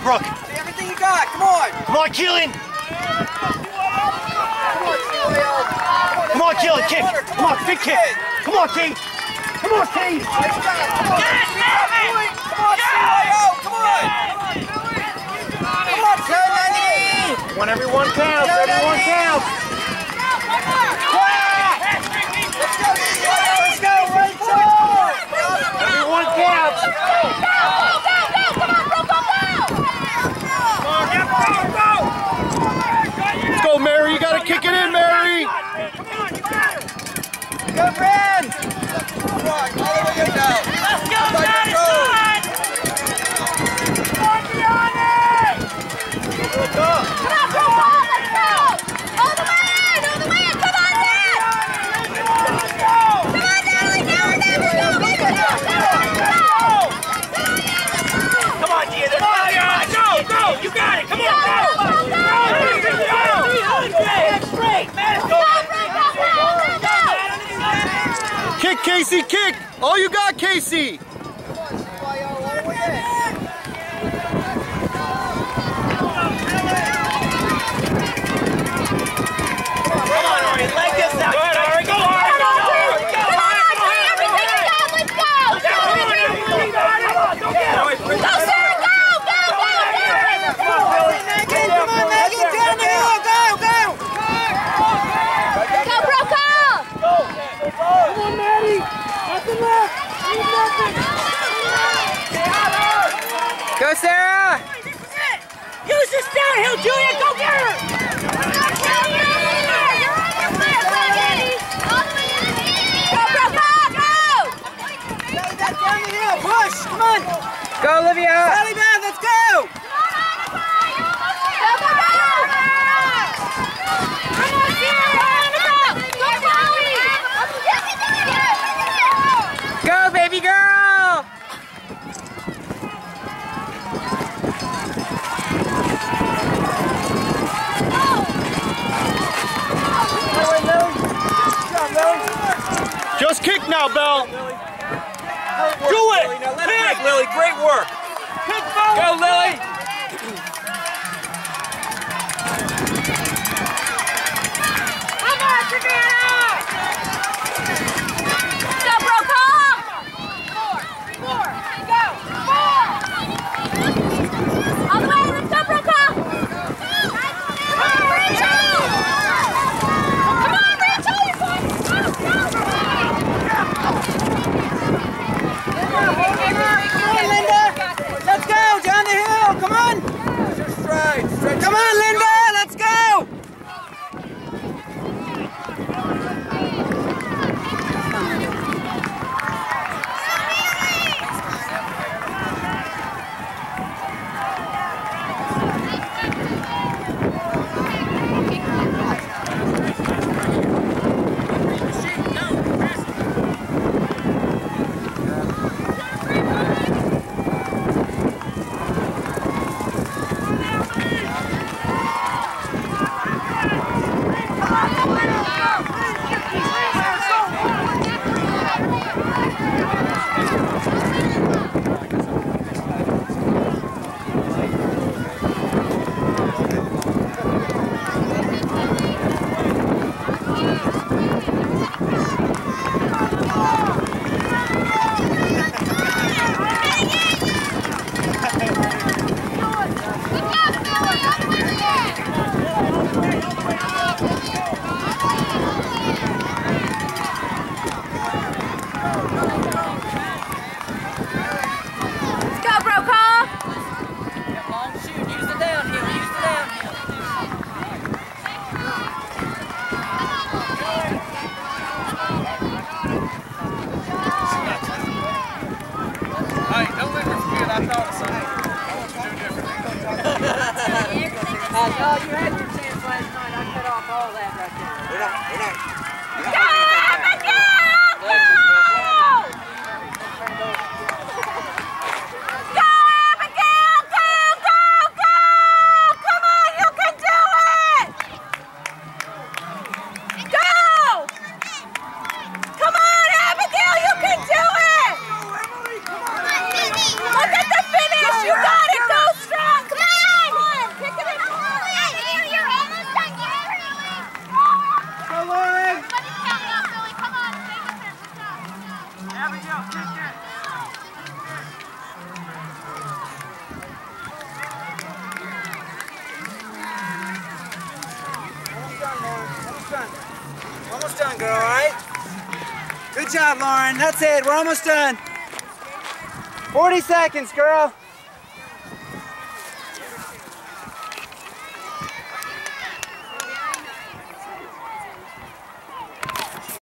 on, Brooke. See everything you got. Come on. Come on, Keelan. Come on, Keelan, kick. Come on, big kick. Come on, Kate. Come on, Kate. Come on, CYO. Come on. Come on, Tony. Everyone counts. Everyone counts. Let's go, CYO. Let's go. Right side. Everyone counts. Let's go, Mary. You got to kick it in, Mary. Go, Brad. Come on, all the way in now. Let's go, Brad. Come on, go, ball, let's go! All the way in, come on, Dad! Come on, Natalie, Come on, Gia, go! You got it, come on! Go! Kick, Casey, kick. All you got, Casey. Go, Sarah! Use this downhill, Julia! Go get her! Push! Come on! Go, Olivia! Sally Beth, let's go! Go, baby girl! Just kick now, Belle. Do it! Kick, Lily, great work! Go, Lily! Come on, Savannah! Go, Brokaw! 4, go! 4! All the way, let's go, Brokaw! Come on, Rachel! Come on, Rachel! Come on, Linda! Let's go! Down the hill! Come on! Come on, Linda! Let's go! No, you had your chance last night. I cut off all that right there. We're not. Go, Abigail! Go! Go, Abigail! Go, go, go! Come on, you can do it! Go! Come on, Abigail, you can do it! Look at the finish! You got it! Go strong! Come almost done, girl, all right? Good job, Lauren. That's it. We're almost done. 40 seconds, girl.